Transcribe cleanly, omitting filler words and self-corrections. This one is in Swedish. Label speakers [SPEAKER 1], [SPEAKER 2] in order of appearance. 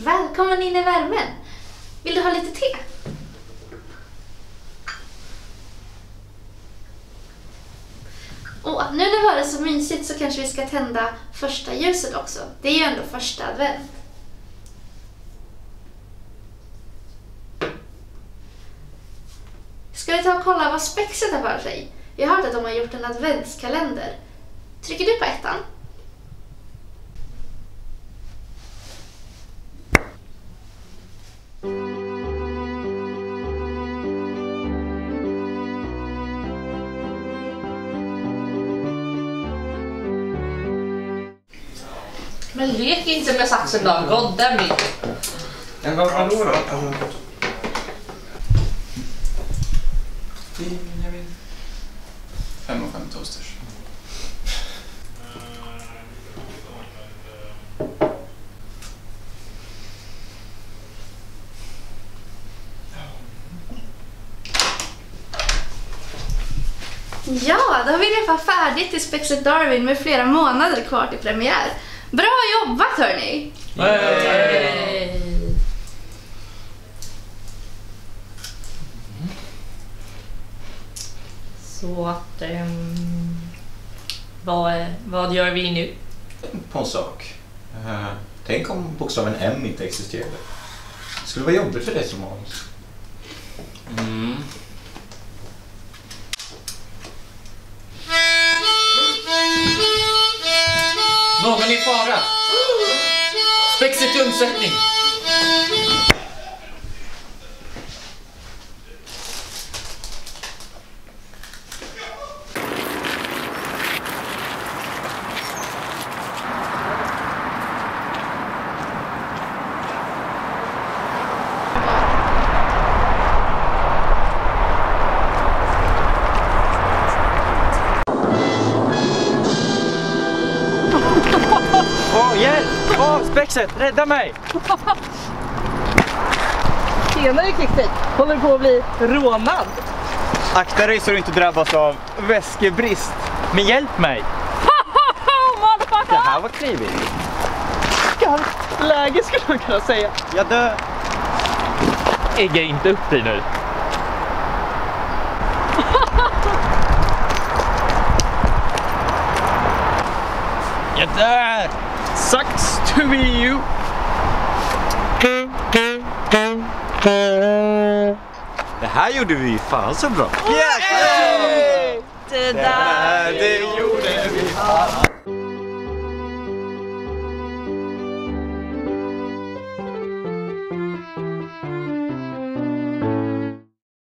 [SPEAKER 1] Välkommen in i värmen. Vill du ha lite te? Och nu när det var så mysigt så kanske vi ska tända första ljuset också. Det är ju ändå första advent. Ska vi ta och kolla vad Spexet har för sig? Jag har hört att de har gjort en adventskalender. Trycker du på ettan?
[SPEAKER 2] Men lek inte med saxen då, godda mig.
[SPEAKER 3] Men vadå då? Jag vet. 5 och 5 toasters.
[SPEAKER 1] Ja, då har vi redan färdigt till Spexet Darwin med flera månader kvar till premiär. Bra jobbat hörni!
[SPEAKER 2] Hey. Så att vad gör vi nu?
[SPEAKER 4] På en sak. Tänk om bokstaven M inte existerade. Det skulle vara jobbigt för dig som Måns.
[SPEAKER 5] Någon är i fara. Spexet i undsättning.
[SPEAKER 6] Hjälp! Spexet, rädda mig!
[SPEAKER 2] Senare Kixit, håller på att bli rånad.
[SPEAKER 6] Akta dig så du inte drabbas av väskebrist. Men hjälp mig! Det här var knivigt.
[SPEAKER 2] Skarpt läge skulle man kunna säga.
[SPEAKER 6] Jag dör.
[SPEAKER 5] Ägga inte upp dig nu.
[SPEAKER 6] Jag dör! Sucks to be you! Det här gjorde vi fan så bra!
[SPEAKER 2] Det där
[SPEAKER 6] det gjorde vi fan!